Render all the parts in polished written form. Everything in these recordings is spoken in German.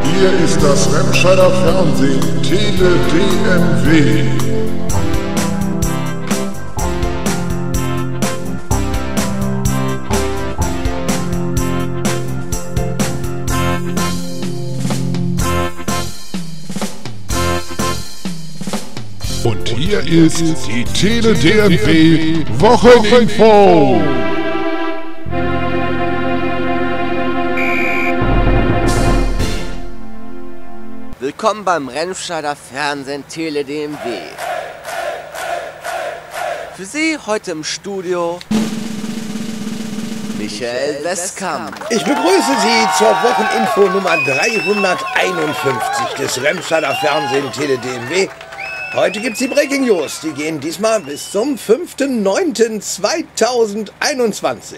Hier ist das Remscheider Fernsehen, Tele DMW. Und hier ist die Tele DMW Wocheninfo. Willkommen beim Remscheider Fernsehen Tele DMW. Für Sie heute im Studio Michael Westkamp. Ich begrüße Sie zur Wocheninfo Nummer 351 des Remscheider Fernsehen Tele DMW. Heute gibt's die Breaking News. Die gehen diesmal bis zum 5.9.2021.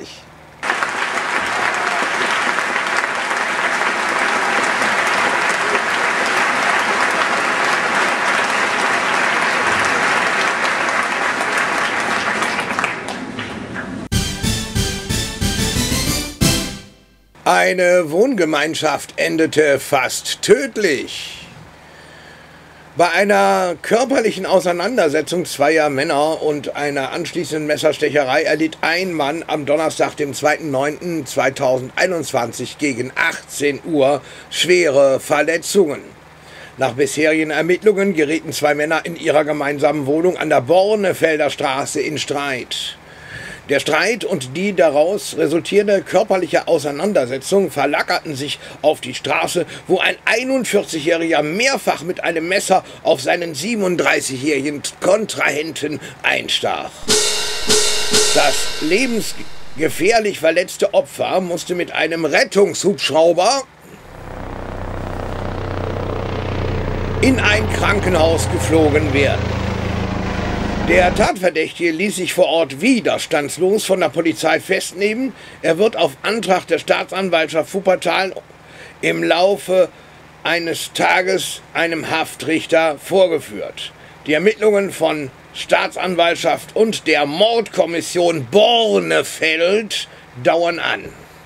Eine Wohngemeinschaft endete fast tödlich. Bei einer körperlichen Auseinandersetzung zweier Männer und einer anschließenden Messerstecherei erlitt ein Mann am Donnerstag, dem 2.9.2021 gegen 18 Uhr schwere Verletzungen. Nach bisherigen Ermittlungen gerieten zwei Männer in ihrer gemeinsamen Wohnung an der Bornefelder Straße in Streit. Der Streit und die daraus resultierende körperliche Auseinandersetzung verlagerten sich auf die Straße, wo ein 41-Jähriger mehrfach mit einem Messer auf seinen 37-jährigen Kontrahenten einstach. Das lebensgefährlich verletzte Opfer musste mit einem Rettungshubschrauber in ein Krankenhaus geflogen werden. Der Tatverdächtige ließ sich vor Ort widerstandslos von der Polizei festnehmen. Er wird auf Antrag der Staatsanwaltschaft Wuppertal im Laufe eines Tages einem Haftrichter vorgeführt. Die Ermittlungen von Staatsanwaltschaft und der Mordkommission Bornefeld dauern an.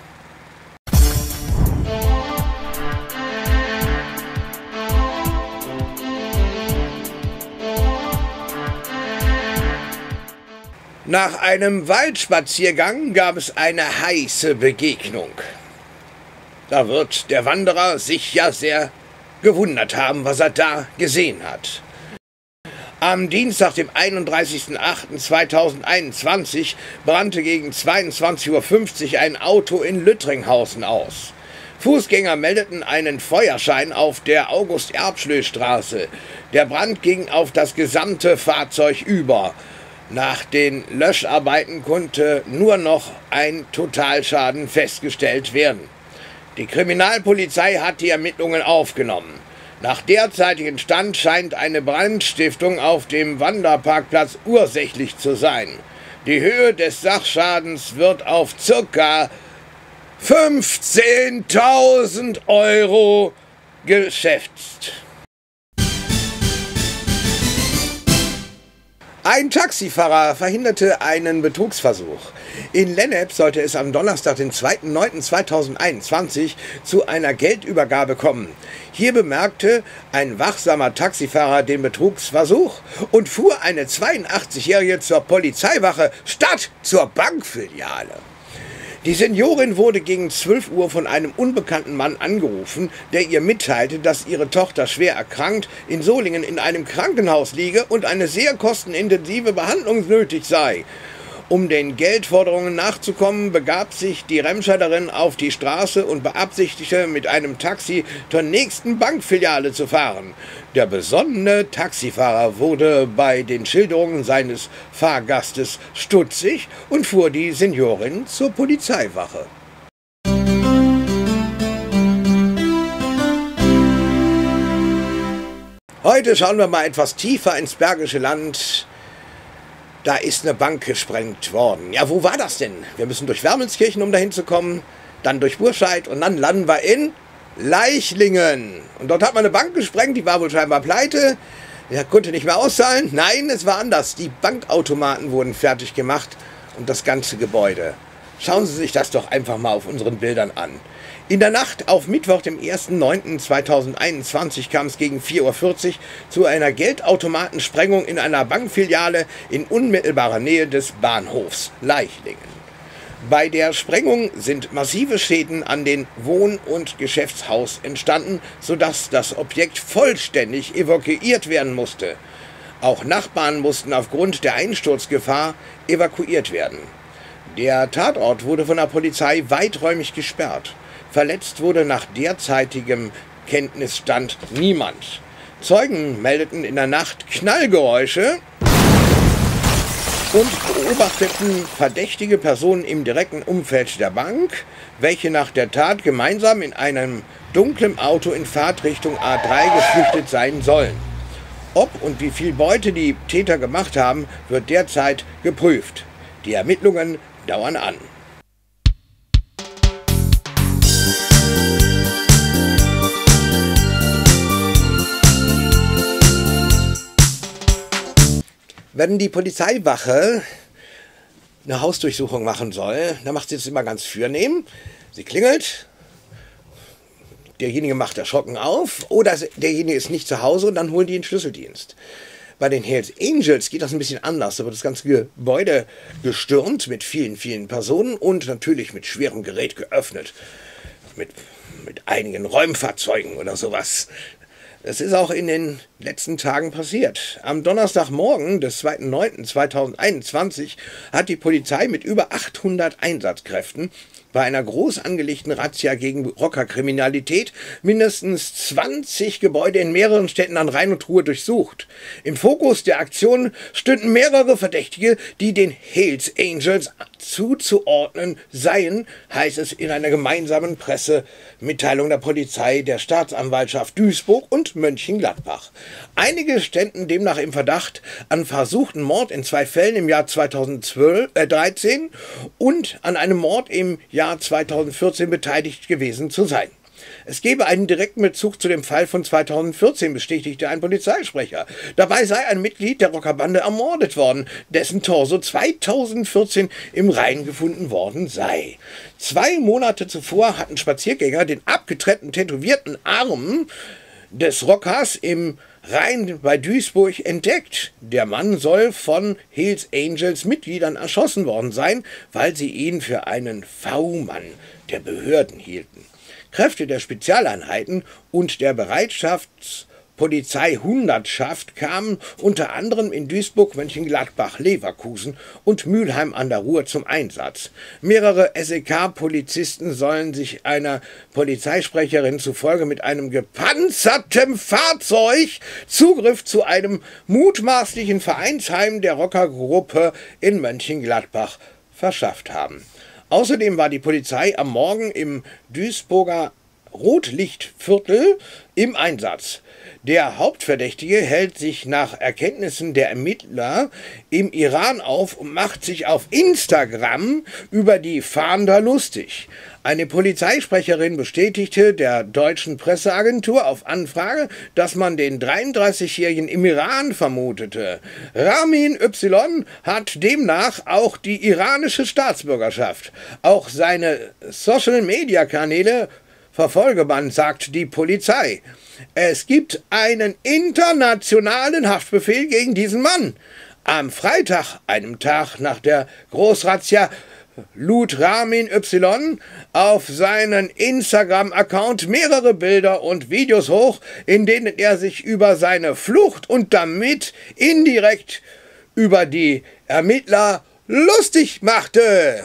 Nach einem Waldspaziergang gab es eine heiße Begegnung. Da wird der Wanderer sich ja sehr gewundert haben, was er da gesehen hat. Am Dienstag, dem 31.08.2021, brannte gegen 22:50 Uhr ein Auto in Lüttringhausen aus. Fußgänger meldeten einen Feuerschein auf der August-Erbschlö-Straße. Der Brand ging auf das gesamte Fahrzeug über. Nach den Löscharbeiten konnte nur noch ein Totalschaden festgestellt werden. Die Kriminalpolizei hat die Ermittlungen aufgenommen. Nach derzeitigem Stand scheint eine Brandstiftung auf dem Wanderparkplatz ursächlich zu sein. Die Höhe des Sachschadens wird auf ca. 15.000 Euro geschätzt. Ein Taxifahrer verhinderte einen Betrugsversuch. In Lennep sollte es am Donnerstag, den 2.9.2021, zu einer Geldübergabe kommen. Hier bemerkte ein wachsamer Taxifahrer den Betrugsversuch und fuhr eine 82-Jährige zur Polizeiwache statt zur Bankfiliale. Die Seniorin wurde gegen 12 Uhr von einem unbekannten Mann angerufen, der ihr mitteilte, dass ihre Tochter schwer erkrankt in Solingen in einem Krankenhaus liege und eine sehr kostenintensive Behandlung nötig sei. Um den Geldforderungen nachzukommen, begab sich die Remscheiderin auf die Straße und beabsichtigte, mit einem Taxi zur nächsten Bankfiliale zu fahren. Der besonnene Taxifahrer wurde bei den Schilderungen seines Fahrgastes stutzig und fuhr die Seniorin zur Polizeiwache. Heute schauen wir mal etwas tiefer ins Bergische Land. Da ist eine Bank gesprengt worden. Ja, wo war das denn? Wir müssen durch Wermelskirchen, um dahin zu kommen, dann durch Burscheid und dann landen wir in Leichlingen. Und dort hat man eine Bank gesprengt, die war wohl scheinbar pleite. Er konnte nicht mehr auszahlen. Nein, es war anders. Die Bankautomaten wurden fertig gemacht und das ganze Gebäude Schauen Sie sich das doch einfach mal auf unseren Bildern an. In der Nacht auf Mittwoch, dem 1.9.2021, kam es gegen 4:40 Uhr zu einer Geldautomatensprengung in einer Bankfiliale in unmittelbarer Nähe des Bahnhofs Leichlingen. Bei der Sprengung sind massive Schäden an den Wohn- und Geschäftshaus entstanden, sodass das Objekt vollständig evakuiert werden musste. Auch Nachbarn mussten aufgrund der Einsturzgefahr evakuiert werden. Der Tatort wurde von der Polizei weiträumig gesperrt. Verletzt wurde nach derzeitigem Kenntnisstand niemand. Zeugen meldeten in der Nacht Knallgeräusche und beobachteten verdächtige Personen im direkten Umfeld der Bank, welche nach der Tat gemeinsam in einem dunklen Auto in Fahrtrichtung A3 geflüchtet sein sollen. Ob und wie viel Beute die Täter gemacht haben, wird derzeit geprüft. Die Ermittlungen dauern an. Wenn die Polizeiwache eine Hausdurchsuchung machen soll, dann macht sie das immer ganz vornehm. Sie klingelt, derjenige macht erschrocken auf oder derjenige ist nicht zu Hause und dann holen die den Schlüsseldienst. Bei den Hells Angels geht das ein bisschen anders. Da wird das ganze Gebäude gestürmt mit vielen, vielen Personen und natürlich mit schwerem Gerät geöffnet. Mit einigen Räumfahrzeugen oder sowas. Es ist auch in den letzten Tagen passiert. Am Donnerstagmorgen des 2.9.2021 hat die Polizei mit über 800 Einsatzkräften bei einer groß angelegten Razzia gegen Rockerkriminalität mindestens 20 Gebäude in mehreren Städten an Rhein und Ruhr durchsucht. Im Fokus der Aktion stünden mehrere Verdächtige, die den Hells Angels zuzuordnen seien, heißt es in einer gemeinsamen Pressemitteilung der Polizei, der Staatsanwaltschaft Duisburg und Mönchengladbach. Einige ständen demnach im Verdacht, an versuchten Mord in 2 Fällen im Jahr 2013 und an einem Mord im Jahr 2014 beteiligt gewesen zu sein. Es gebe einen direkten Bezug zu dem Fall von 2014, bestätigte ein Polizeisprecher. Dabei sei ein Mitglied der Rockerbande ermordet worden, dessen Torso 2014 im Rhein gefunden worden sei. 2 Monate zuvor hatten Spaziergänger den abgetrennten, tätowierten Arm des Rockers im Rhein bei Duisburg entdeckt. Der Mann soll von Hells Angels Mitgliedern erschossen worden sein, weil sie ihn für einen V-Mann der Behörden hielten. Kräfte der Spezialeinheiten und der Bereitschaftspolizei-Hundertschaft kamen unter anderem in Duisburg, Mönchengladbach, Leverkusen und Mülheim an der Ruhr zum Einsatz. Mehrere SEK-Polizisten sollen sich einer Polizeisprecherin zufolge mit einem gepanzerten Fahrzeug Zugriff zu einem mutmaßlichen Vereinsheim der Rockergruppe in Mönchengladbach verschafft haben. Außerdem war die Polizei am Morgen im Duisburger Rotlichtviertel im Einsatz. Der Hauptverdächtige hält sich nach Erkenntnissen der Ermittler im Iran auf und macht sich auf Instagram über die Fahnder lustig. Eine Polizeisprecherin bestätigte der deutschen Presseagentur auf Anfrage, dass man den 33-Jährigen im Iran vermutete. Ramin Y. hat demnach auch die iranische Staatsbürgerschaft. Auch seine Social-Media-Kanäle verfolge man, sagt die Polizei. Es gibt einen internationalen Haftbefehl gegen diesen Mann. Am Freitag, einem Tag nach der Großrazzia, lud Ramin Y. auf seinen Instagram-Account mehrere Bilder und Videos hoch, in denen er sich über seine Flucht und damit indirekt über die Ermittler lustig machte.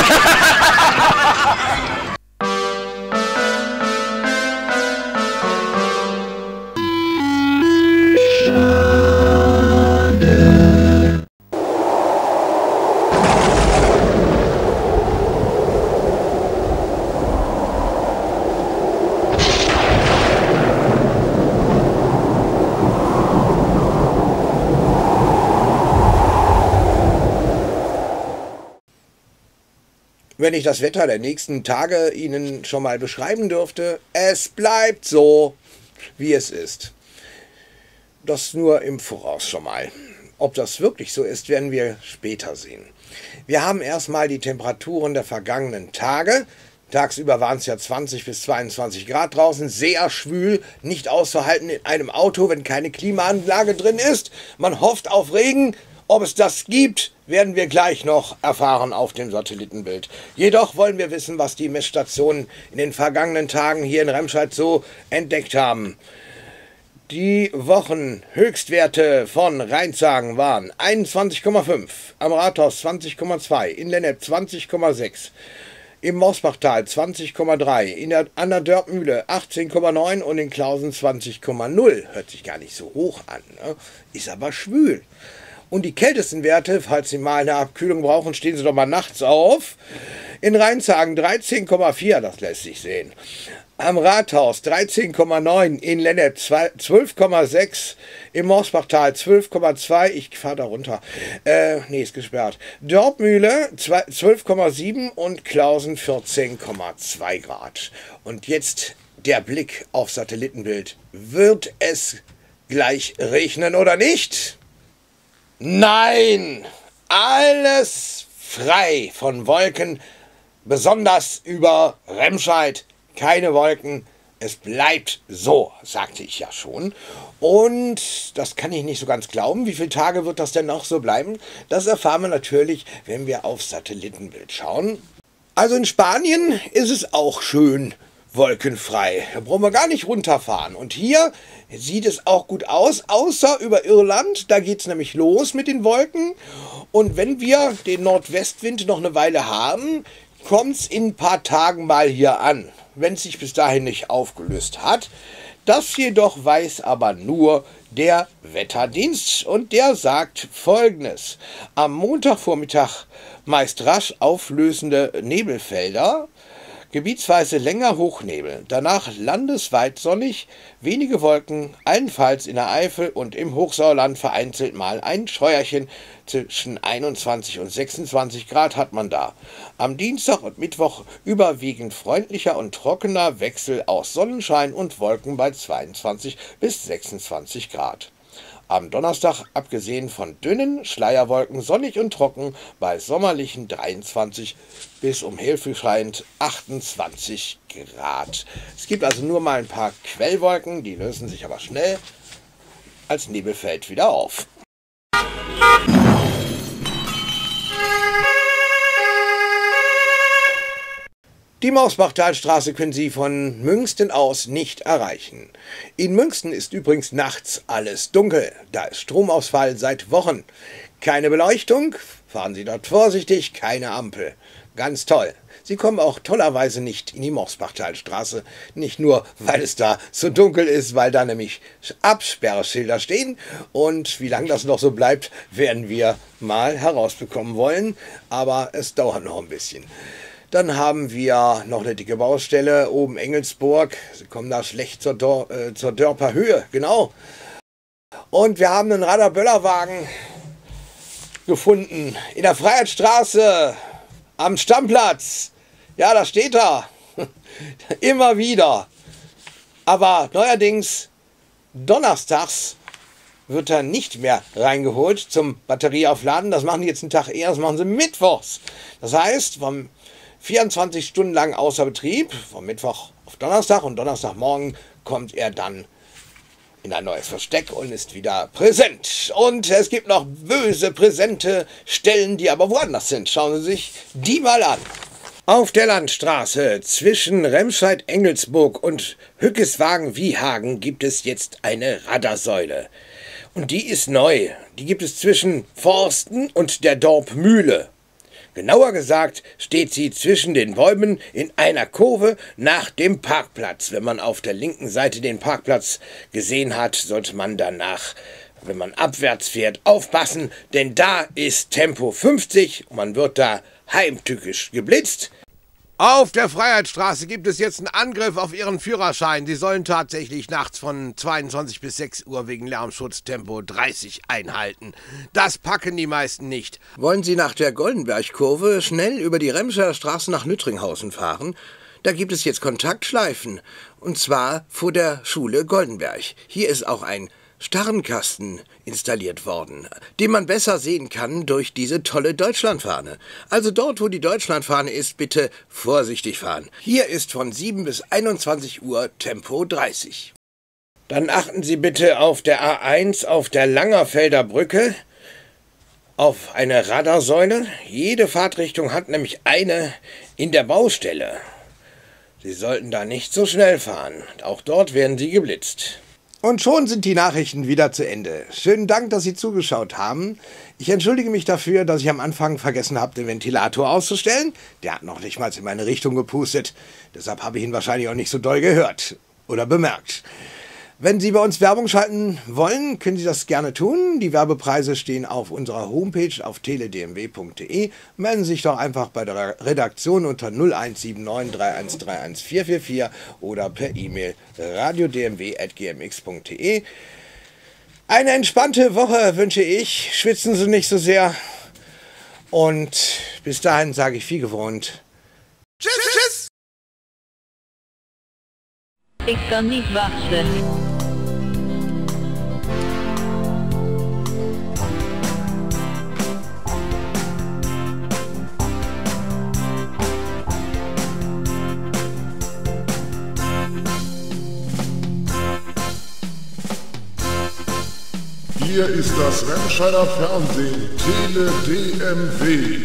Wenn ich das Wetter der nächsten Tage Ihnen schon mal beschreiben dürfte, es bleibt so, wie es ist. Das nur im Voraus schon mal. Ob das wirklich so ist, werden wir später sehen. Wir haben erstmal die Temperaturen der vergangenen Tage. Tagsüber waren es ja 20 bis 22 Grad draußen, sehr schwül, nicht auszuhalten in einem Auto, wenn keine Klimaanlage drin ist. Man hofft auf Regen. Ob es das gibt, werden wir gleich noch erfahren auf dem Satellitenbild. Jedoch wollen wir wissen, was die Messstationen in den vergangenen Tagen hier in Remscheid so entdeckt haben. Die Wochenhöchstwerte von Rheinzagen waren 21,5, am Rathaus 20,2, in Lennep 20,6, im Mosbachtal 20,3, an der Dörpmühle 18,9 und in Klausen 20,0. Hört sich gar nicht so hoch an, ne? Ist aber schwül. Und die kältesten Werte, falls Sie mal eine Abkühlung brauchen, stehen Sie doch mal nachts auf. In Rheinzagen 13,4, das lässt sich sehen. Am Rathaus 13,9, in Lennep 12,6, im Morsbachtal 12,2, ich fahre da runter, ist gesperrt. Dörpmühle 12,7 und Klausen 14,2 Grad. Und jetzt der Blick auf Satellitenbild. Wird es gleich regnen oder nicht? Nein, alles frei von Wolken, besonders über Remscheid. Keine Wolken, es bleibt so, sagte ich ja schon. Und das kann ich nicht so ganz glauben. Wie viele Tage wird das denn noch so bleiben? Das erfahren wir natürlich, wenn wir auf Satellitenbild schauen. Also in Spanien ist es auch schön wolkenfrei. Da brauchen wir gar nicht runterfahren. Und hier sieht es auch gut aus, außer über Irland. Da geht es nämlich los mit den Wolken. Und wenn wir den Nordwestwind noch eine Weile haben, kommt es in ein paar Tagen mal hier an, wenn es sich bis dahin nicht aufgelöst hat. Das jedoch weiß aber nur der Wetterdienst und der sagt Folgendes. Am Montagvormittag meist rasch auflösende Nebelfelder, gebietsweise länger Hochnebel, danach landesweit sonnig, wenige Wolken, allenfalls in der Eifel und im Hochsauerland vereinzelt mal ein Scheuerchen. Zwischen 21 und 26 Grad hat man da. Am Dienstag und Mittwoch überwiegend freundlicher und trockener Wechsel aus Sonnenschein und Wolken bei 22 bis 26 Grad. Am Donnerstag, abgesehen von dünnen Schleierwolken, sonnig und trocken bei sommerlichen 23 bis um hilfeschreiend 28 Grad. Es gibt also nur mal ein paar Quellwolken, die lösen sich aber schnell als Nebelfeld wieder auf. Die Mausbachtalstraße können Sie von Münsten aus nicht erreichen. In Münsten ist übrigens nachts alles dunkel. Da ist Stromausfall seit Wochen. Keine Beleuchtung, fahren Sie dort vorsichtig, keine Ampel. Ganz toll. Sie kommen auch tollerweise nicht in die Mausbachtalstraße. Nicht nur, weil es da so dunkel ist, weil da nämlich Absperrschilder stehen. Und wie lange das noch so bleibt, werden wir mal herausbekommen wollen. Aber es dauert noch ein bisschen. Dann haben wir noch eine dicke Baustelle oben Engelsburg. Sie kommen da schlecht zur Dörper Höhe, genau. Und wir haben einen Radar-Böller-Wagen gefunden in der Freiheitsstraße am Stammplatz. Ja, da steht er. Immer wieder. Aber neuerdings donnerstags wird er nicht mehr reingeholt zum Batterieaufladen. Das machen die jetzt einen Tag eher, das machen sie mittwochs. Das heißt, vom 24 Stunden lang außer Betrieb, vom Mittwoch auf Donnerstag und Donnerstagmorgen kommt er dann in ein neues Versteck und ist wieder präsent. Und es gibt noch böse, präsente Stellen, die aber woanders sind. Schauen Sie sich die mal an. Auf der Landstraße zwischen Remscheid-Engelsburg und Hückeswagen-Wiehagen gibt es jetzt eine Radarsäule. Und die ist neu. Die gibt es zwischen Forsten und der Dorpmühle. Genauer gesagt steht sie zwischen den Bäumen in einer Kurve nach dem Parkplatz. Wenn man auf der linken Seite den Parkplatz gesehen hat, sollte man danach, wenn man abwärts fährt, aufpassen, denn da ist Tempo 50 und man wird da heimtückisch geblitzt. Auf der Freiheitsstraße gibt es jetzt einen Angriff auf Ihren Führerschein. Sie sollen tatsächlich nachts von 22 bis 6 Uhr wegen Lärmschutz Tempo 30 einhalten. Das packen die meisten nicht. Wollen Sie nach der Goldenbergkurve schnell über die Remscheider Straße nach Lüttringhausen fahren? Da gibt es jetzt Kontaktschleifen. Und zwar vor der Schule Goldenberg. Hier ist auch ein Starrenkasten installiert worden, den man besser sehen kann durch diese tolle Deutschlandfahne. Also dort, wo die Deutschlandfahne ist, bitte vorsichtig fahren. Hier ist von 7 bis 21 Uhr Tempo 30. Dann achten Sie bitte auf der A1 auf der Langerfelder Brücke auf eine Radarsäule. Jede Fahrtrichtung hat nämlich eine in der Baustelle. Sie sollten da nicht so schnell fahren. Auch dort werden Sie geblitzt. Und schon sind die Nachrichten wieder zu Ende. Schönen Dank, dass Sie zugeschaut haben. Ich entschuldige mich dafür, dass ich am Anfang vergessen habe, den Ventilator auszustellen. Der hat noch nicht mal in meine Richtung gepustet. Deshalb habe ich ihn wahrscheinlich auch nicht so doll gehört oder bemerkt. Wenn Sie bei uns Werbung schalten wollen, können Sie das gerne tun. Die Werbepreise stehen auf unserer Homepage auf teledmw.de. Melden Sie sich doch einfach bei der Redaktion unter 0179 3131 444 oder per E-Mail radiodmw@gmx.de. Eine entspannte Woche wünsche ich. Schwitzen Sie nicht so sehr. Und bis dahin sage ich wie gewohnt: Tschüss, tschüss! Ik kan niet wachten. Hier ist das Remscheider Fernsehen, Tele DMW.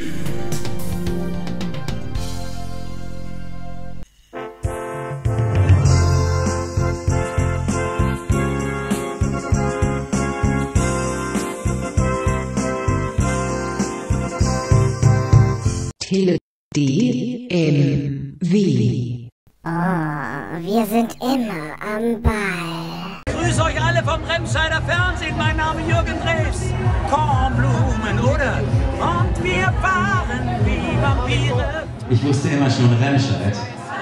Tele DMW. Oh, wir sind immer am Ball. Grüß euch alle vom Remscheider Fernsehen, mein Name Jürgen Drews. Kornblumen, oder? Und wir fahren wie Vampire. Ich wusste immer schon Remscheid.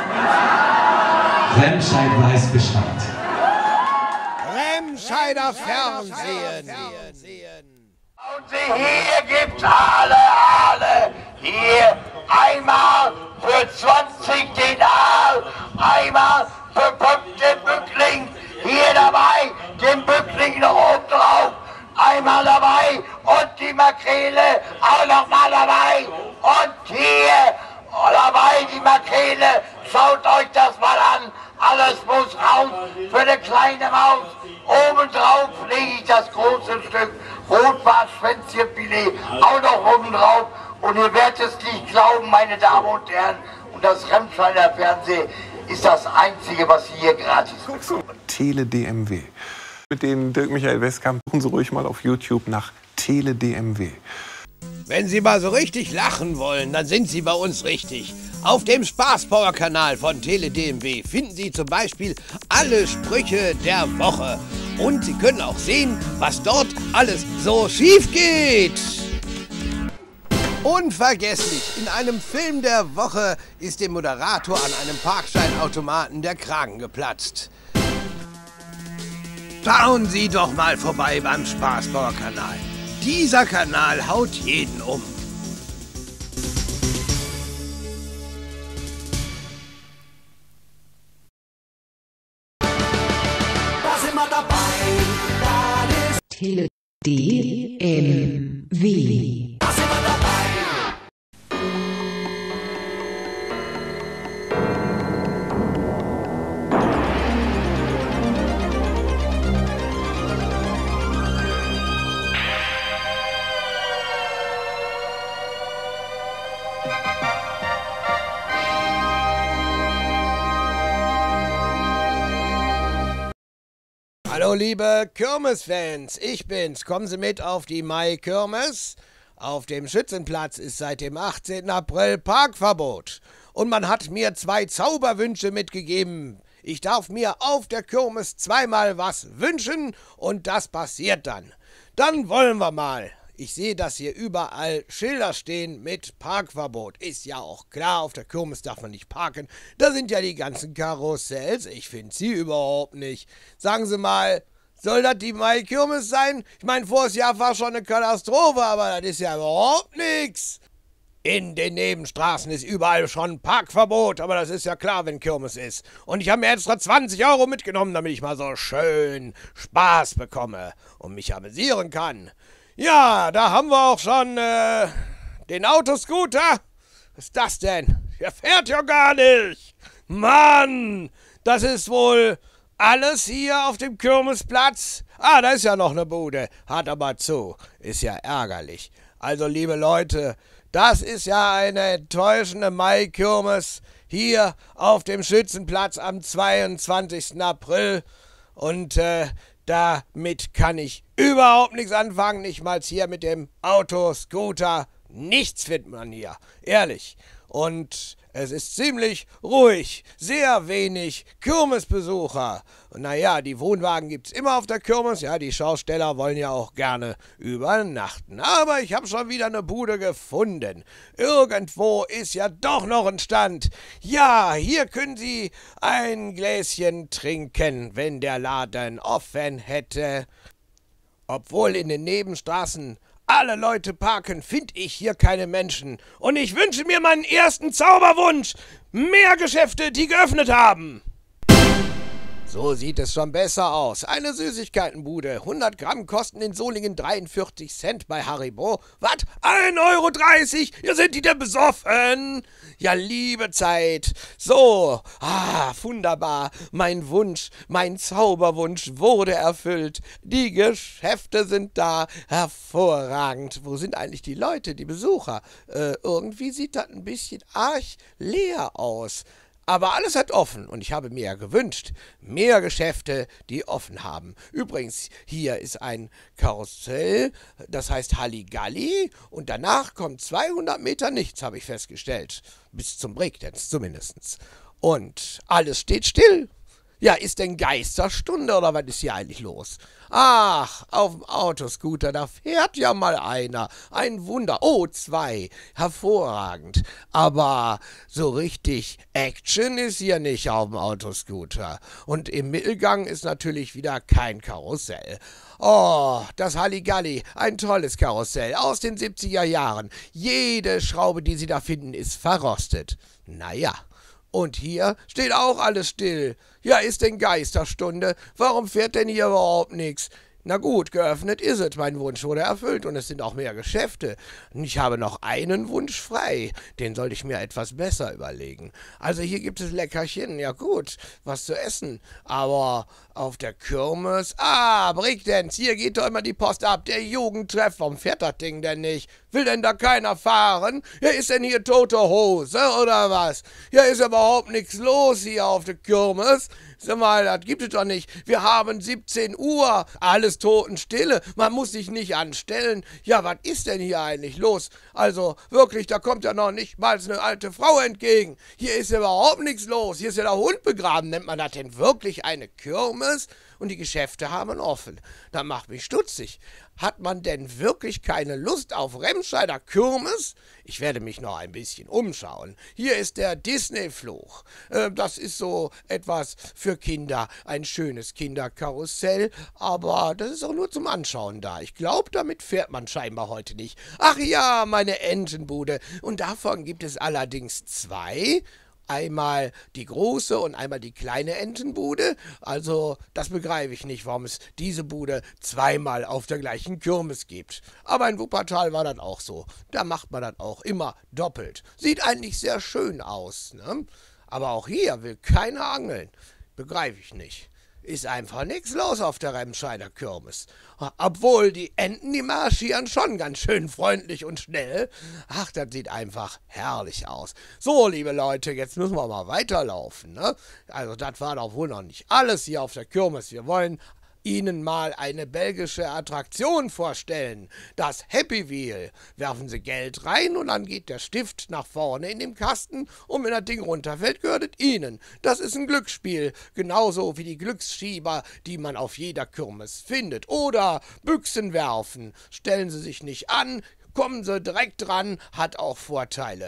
Remscheid weiß Bescheid. Remscheider Fernsehen. Und hier gibt's alle. Hier einmal für 20 Dinar, einmal für 15 Bückling. Hier dabei, den Bückling noch oben drauf, einmal dabei und die Makrele auch noch mal dabei. Und hier dabei die Makrele, schaut euch das mal an, alles muss raus für eine kleine Maus. Obendrauf lege ich das große Stück Rotbartschwänzchenfilet auch noch oben drauf. Und ihr werdet es nicht glauben, meine Damen und Herren, und das Remscheider Fernsehen ist das Einzige, was hier gratis ist. Tele DMW. Mit dem Dirk Michael Westkamp suchen Sie ruhig mal auf YouTube nach Tele DMW. Wenn Sie mal so richtig lachen wollen, dann sind Sie bei uns richtig. Auf dem Spaßpower-Kanal von Tele DMW finden Sie zum Beispiel alle Sprüche der Woche. Und Sie können auch sehen, was dort alles so schief geht. Unvergesslich, in einem Film der Woche ist dem Moderator an einem Parkscheinautomaten der Kragen geplatzt. Schauen Sie doch mal vorbei beim Spaßbauer-Kanal. Dieser Kanal haut jeden um. Da sind wir dabei. Tele DMW. Da sind wir dabei. Hallo liebe Kirmesfans, ich bin's. Kommen Sie mit auf die Mai-Kirmes. Auf dem Schützenplatz ist seit dem 18. April Parkverbot. Und man hat mir 2 Zauberwünsche mitgegeben. Ich darf mir auf der Kirmes zweimal was wünschen und das passiert dann. Dann wollen wir mal. Ich sehe, dass hier überall Schilder stehen mit Parkverbot. Ist ja auch klar, auf der Kirmes darf man nicht parken. Da sind ja die ganzen Karussells. Ich finde sie überhaupt nicht. Sagen Sie mal, soll das die Mai-Kirmes sein? Ich meine, voriges Jahr war schon eine Katastrophe, aber das ist ja überhaupt nichts. In den Nebenstraßen ist überall schon Parkverbot, aber das ist ja klar, wenn Kirmes ist. Und ich habe mir extra 20 € mitgenommen, damit ich mal so schön Spaß bekomme und mich amüsieren kann. Ja, da haben wir auch schon den Autoscooter. Was ist das denn? Der fährt ja gar nicht. Mann, das ist wohl alles hier auf dem Kirmesplatz. Ah, da ist ja noch eine Bude. Hat aber zu. Ist ja ärgerlich. Also, liebe Leute, das ist ja eine enttäuschende Maikirmes hier auf dem Schützenplatz am 22. April. Und damit kann ich überhaupt nichts anfangen. Nicht mal hier mit dem Autoscooter. Nichts findet man hier. Ehrlich. Und es ist ziemlich ruhig, sehr wenig Kirmesbesucher. Und naja, die Wohnwagen gibt's immer auf der Kirmes, ja, die Schausteller wollen ja auch gerne übernachten. Aber ich habe schon wieder eine Bude gefunden. Irgendwo ist ja doch noch ein Stand. Ja, hier können Sie ein Gläschen trinken, wenn der Laden offen hätte. Obwohl in den Nebenstraßen alle Leute parken, finde ich hier keine Menschen. Und ich wünsche mir meinen ersten Zauberwunsch. Mehr Geschäfte, die geöffnet haben. So sieht es schon besser aus. Eine Süßigkeitenbude. 100 Gramm kosten in Solingen 43 Cent bei Haribo. Was? 1,30 €? Ja, sind die denn besoffen? Ja, liebe Zeit. So, wunderbar. Mein Wunsch, mein Zauberwunsch wurde erfüllt. Die Geschäfte sind da. Hervorragend. Wo sind eigentlich die Leute, die Besucher? Irgendwie sieht das ein bisschen arg leer aus. Aber alles hat offen und ich habe mir ja gewünscht, mehr Geschäfte, die offen haben. Übrigens, hier ist ein Karussell, das heißt Halligalli und danach kommt 200 Meter nichts, habe ich festgestellt. Bis zum Breakdance zumindest. Und alles steht still. Ja, ist denn Geisterstunde oder was ist hier eigentlich los? Ach, auf dem Autoscooter, da fährt ja mal einer. Ein Wunder. Oh, 2. Hervorragend. Aber so richtig Action ist hier nicht auf dem Autoscooter. Und im Mittelgang ist natürlich wieder kein Karussell. Oh, das Halligalli, ein tolles Karussell aus den 70er Jahren. Jede Schraube, die Sie da finden, ist verrostet. Naja. Und hier steht auch alles still. Ja, ist denn Geisterstunde? Warum fährt denn hier überhaupt nichts? Na gut, geöffnet ist es, mein Wunsch wurde erfüllt und es sind auch mehr Geschäfte. Ich habe noch einen Wunsch frei, den sollte ich mir etwas besser überlegen. Also hier gibt es Leckerchen, ja gut, was zu essen, aber auf der Kirmes, Breakdance, hier geht doch immer die Post ab, der Jugendtreff, warum fährt das Ding denn nicht? Will denn da keiner fahren? Ja, ist denn hier tote Hose oder was? Ja, ist überhaupt nichts los hier auf der Kirmes. Sag mal, das gibt es doch nicht. Wir haben 17 Uhr, alles Totenstille, man muss sich nicht anstellen. Ja, was ist denn hier eigentlich los? Also, wirklich, da kommt ja noch nicht mal eine alte Frau entgegen. Hier ist überhaupt nichts los, hier ist ja der Hund begraben. Nennt man das denn wirklich eine Kirmes? Und die Geschäfte haben offen. Das macht mich stutzig. Hat man denn wirklich keine Lust auf Remscheider Kirmes? Ich werde mich noch ein bisschen umschauen. Hier ist der Disney-Fluch. Das ist so etwas für Kinder. Ein schönes Kinderkarussell. Aber das ist auch nur zum Anschauen da. Ich glaube, damit fährt man scheinbar heute nicht. Ach ja, meine Entenbude. Und davon gibt es allerdings 2. Einmal die große und einmal die kleine Entenbude. Also, das begreife ich nicht, warum es diese Bude zweimal auf der gleichen Kirmes gibt. Aber in Wuppertal war das auch so. Da macht man das auch immer doppelt. Sieht eigentlich sehr schön aus, ne? Aber auch hier will keiner angeln. Begreife ich nicht. Ist einfach nichts los auf der Remscheider Kirmes. Obwohl die Enten, die marschieren schon ganz schön freundlich und schnell. Ach, das sieht einfach herrlich aus. So, liebe Leute, jetzt müssen wir mal weiterlaufen, ne? Also, das war doch wohl noch nicht alles hier auf der Kirmes. Wir wollen Ihnen mal eine belgische Attraktion vorstellen. Das Happy Wheel. Werfen Sie Geld rein und dann geht der Stift nach vorne in den Kasten und wenn das Ding runterfällt, gehört es Ihnen. Das ist ein Glücksspiel, genauso wie die Glücksschieber, die man auf jeder Kirmes findet. Oder Büchsen werfen. Stellen Sie sich nicht an, kommen Sie direkt dran, hat auch Vorteile.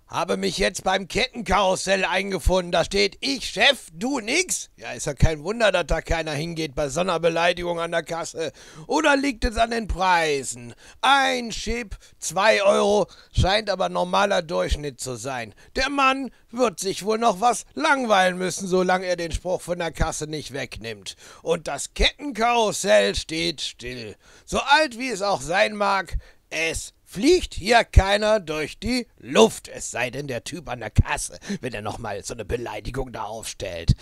Habe mich jetzt beim Kettenkarussell eingefunden. Da steht, ich Chef, du nix. Ja, ist ja kein Wunder, dass da keiner hingeht bei so einer Beleidigung an der Kasse. Oder liegt es an den Preisen? Ein Chip, 2 Euro, scheint aber normaler Durchschnitt zu sein. Der Mann wird sich wohl noch was langweilen müssen, solange er den Spruch von der Kasse nicht wegnimmt. Und das Kettenkarussell steht still. So alt wie es auch sein mag, es fliegt hier keiner durch die Luft, es sei denn der Typ an der Kasse, wenn er nochmal so eine Beleidigung da aufstellt.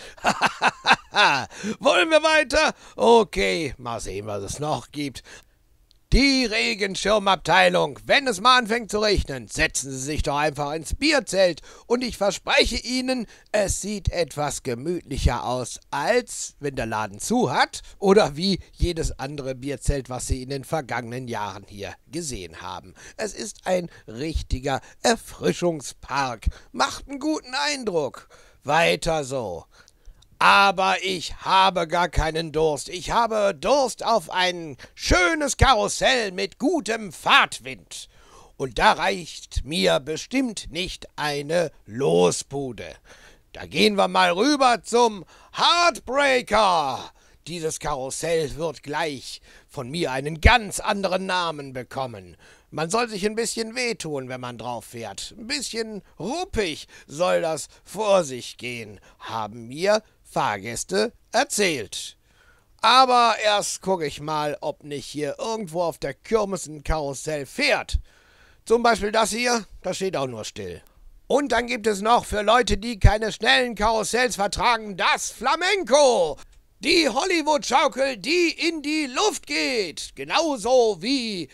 Wollen wir weiter? Okay, mal sehen, was es noch gibt. Die Regenschirmabteilung. Wenn es mal anfängt zu regnen, setzen Sie sich doch einfach ins Bierzelt. Und ich verspreche Ihnen, es sieht etwas gemütlicher aus, als wenn der Laden zu hat oder wie jedes andere Bierzelt, was Sie in den vergangenen Jahren hier gesehen haben. Es ist ein richtiger Erfrischungspark. Macht einen guten Eindruck. Weiter so. Aber ich habe gar keinen Durst. Ich habe Durst auf ein schönes Karussell mit gutem Fahrtwind. Und da reicht mir bestimmt nicht eine Losbude. Da gehen wir mal rüber zum Heartbreaker. Dieses Karussell wird gleich von mir einen ganz anderen Namen bekommen. Man soll sich ein bisschen wehtun, wenn man drauf fährt. Ein bisschen ruppig soll das vor sich gehen, haben mir Fahrgäste erzählt. Aber erst gucke ich mal, ob nicht hier irgendwo auf der Kirmes ein Karussell fährt. Zum Beispiel das hier, das steht auch nur still. Und dann gibt es noch für Leute, die keine schnellen Karussells vertragen, das Flamenco. Die Hollywood-Schaukel, die in die Luft geht. Genauso wie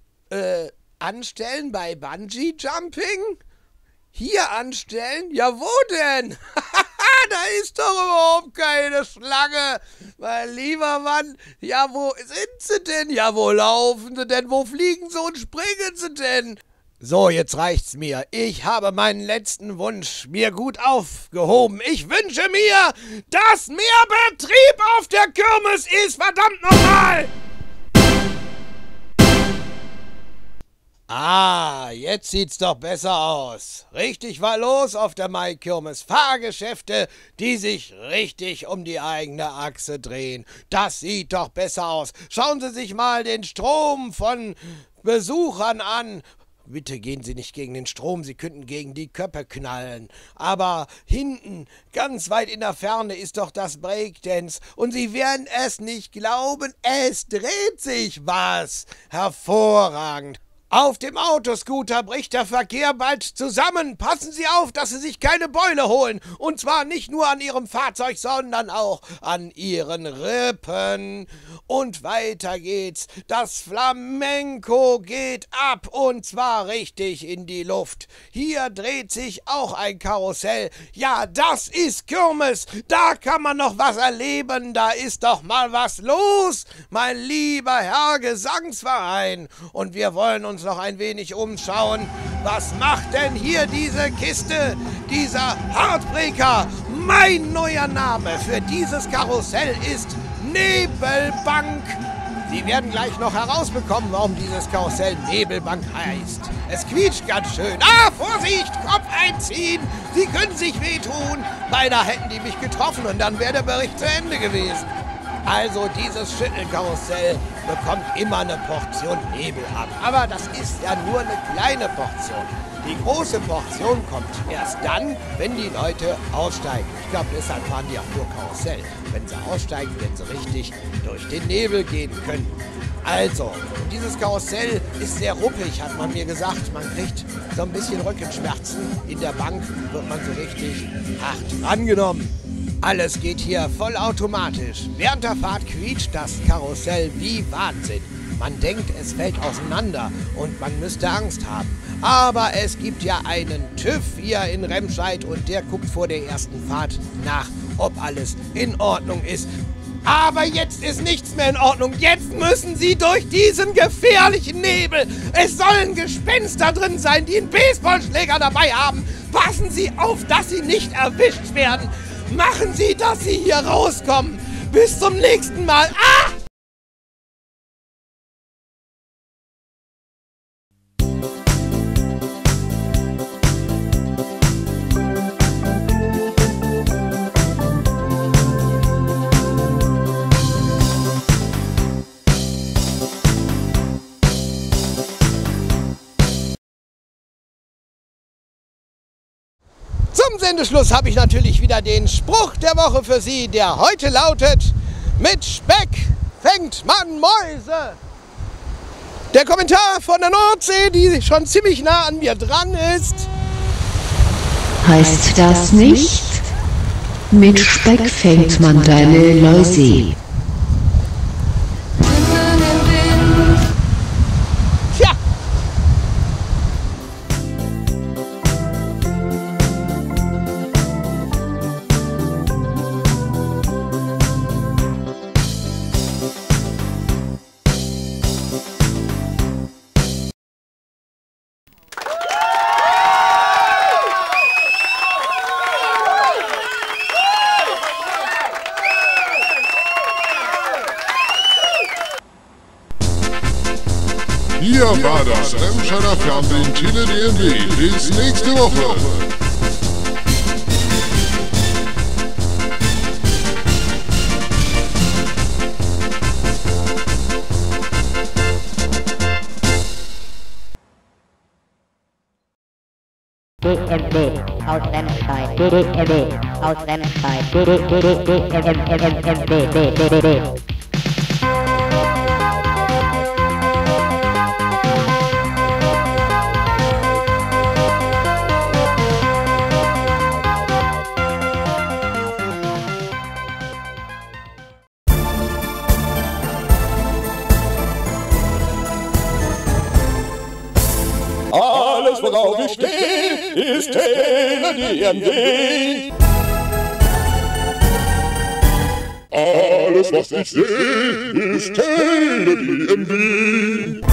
anstellen bei Bungee-Jumping. Hier anstellen? Ja, wo denn? Da ist doch überhaupt keine Schlange. Mein lieber Mann, ja, wo sind sie denn? Ja, wo laufen sie denn? Wo fliegen sie und springen sie denn? So, jetzt reicht's mir. Ich habe meinen letzten Wunsch mir gut aufgehoben. Ich wünsche mir, dass mehr Betrieb auf der Kirmes ist. Verdammt nochmal! Ah, jetzt sieht's doch besser aus. Richtig war los auf der Maikirmes. Fahrgeschäfte, die sich richtig um die eigene Achse drehen. Das sieht doch besser aus. Schauen Sie sich mal den Strom von Besuchern an. Bitte gehen Sie nicht gegen den Strom, Sie könnten gegen die Köpfe knallen. Aber hinten, ganz weit in der Ferne, ist doch das Breakdance. Und Sie werden es nicht glauben, es dreht sich was. Hervorragend. Auf dem Autoscooter bricht der Verkehr bald zusammen. Passen Sie auf, dass Sie sich keine Beule holen. Und zwar nicht nur an Ihrem Fahrzeug, sondern auch an Ihren Rippen. Und weiter geht's. Das Flamenco geht ab. Und zwar richtig in die Luft. Hier dreht sich auch ein Karussell. Ja, das ist Kirmes. Da kann man noch was erleben. Da ist doch mal was los, mein lieber Herr Gesangsverein. Und wir wollen uns noch ein wenig umschauen. Was macht denn hier diese Kiste? Dieser Heartbreaker. Mein neuer Name für dieses Karussell ist Nebelbank. Sie werden gleich noch herausbekommen, warum dieses Karussell Nebelbank heißt. Es quietscht ganz schön. Ah, Vorsicht, Kopf einziehen. Sie können sich wehtun. Beinahe hätten die mich getroffen und dann wäre der Bericht zu Ende gewesen. Also dieses Schüttelkarussell bekommt immer eine Portion Nebel ab. Aber das ist ja nur eine kleine Portion. Die große Portion kommt erst dann, wenn die Leute aussteigen. Ich glaube, deshalb fahren die auch nur Karussell. Wenn sie aussteigen, werden sie richtig durch den Nebel gehen können. Also, dieses Karussell ist sehr ruppig, hat man mir gesagt. Man kriegt so ein bisschen Rückenschmerzen. In der Bank wird man so richtig hart rangenommen. Alles geht hier vollautomatisch. Während der Fahrt quietscht das Karussell wie Wahnsinn. Man denkt, es fällt auseinander und man müsste Angst haben. Aber es gibt ja einen TÜV hier in Remscheid und der guckt vor der ersten Fahrt nach, ob alles in Ordnung ist. Aber jetzt ist nichts mehr in Ordnung. Jetzt müssen Sie durch diesen gefährlichen Nebel. Es sollen Gespenster drin sein, die einen Baseballschläger dabei haben. Passen Sie auf, dass Sie nicht erwischt werden. Machen Sie, dass Sie hier rauskommen. Bis zum nächsten Mal. Ah! Sendeschluss habe ich natürlich wieder den Spruch der Woche für Sie, der heute lautet: Mit Speck fängt man Mäuse. Der Kommentar von der Nordsee, die schon ziemlich nah an mir dran ist. Heißt das nicht? Mit Speck fängt man deine Läuse. Tja. Hier war das Remscheider Fernsehen Tele DMW. Bis nächste Woche. DMW aus Remscheid. DMW aus Remscheid. DMW. Alles, worauf ich stehe, ist Tele DMW. Alles, was ich sehe, ist Tele DMW.